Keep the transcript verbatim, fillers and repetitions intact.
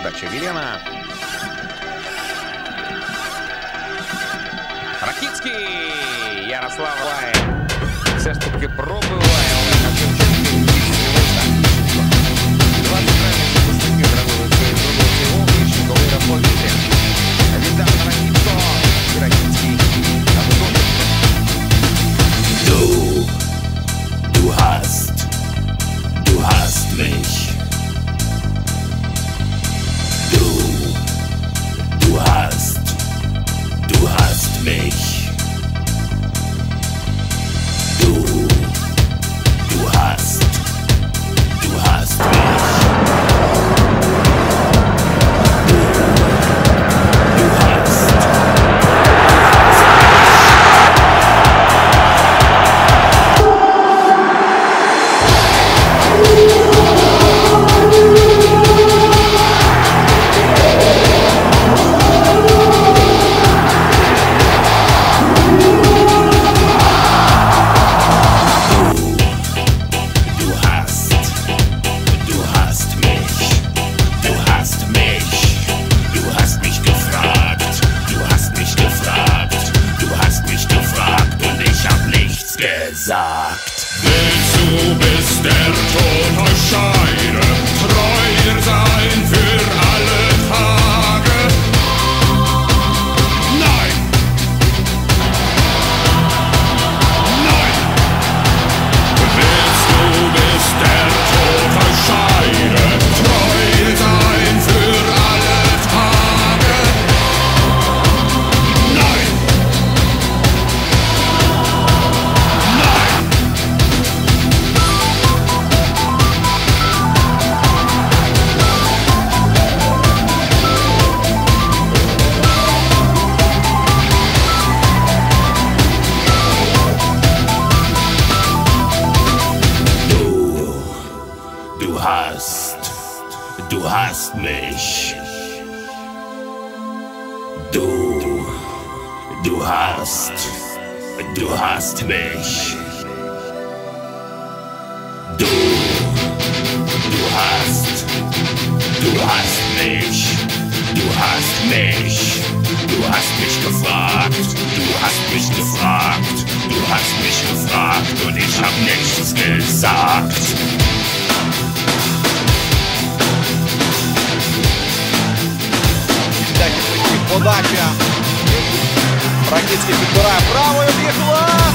подача Вілена. Ракіцький! Ярослав Лай. Все ж таки пробиває Олега Шевченка. двадцять правильних захисників зробили цей гол. Вищенковий розповідає. Віддав на Ракіцького. Ракіцький. Du, du hast, du hast mich. Du, du hast, du hast mich. Du, du hast, du hast mich. Du, du hast. Gesagt. Willst du bis der Tod euch scheide, treuer sein für alle Tage? Nein! Nein! Willst du bis der Tod euch scheide, treuer sein für alle Tage? Nein! Du hast, du hast mich. Du, du hast, du hast mich. Du, du hast, du hast mich. Du hast mich. Du hast mich gefragt. Du hast mich gefragt. Du hast mich gefragt und ich hab nichts gesagt. Подача. Ракіцький підбирає правою, бігла.